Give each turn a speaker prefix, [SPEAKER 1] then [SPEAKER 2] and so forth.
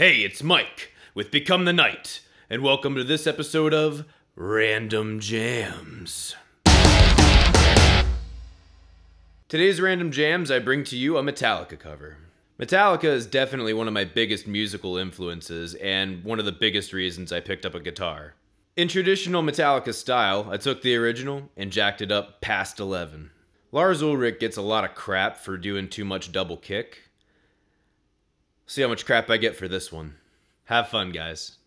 [SPEAKER 1] Hey, it's Mike with Become the Night, and welcome to this episode of Random Jams. Today's Random Jams, I bring to you a Metallica cover. Metallica is definitely one of my biggest musical influences and one of the biggest reasons I picked up a guitar. In traditional Metallica style, I took the original and jacked it up past 11. Lars Ulrich gets a lot of crap for doing too much double kick. See how much crap I get for this one. Have fun, guys.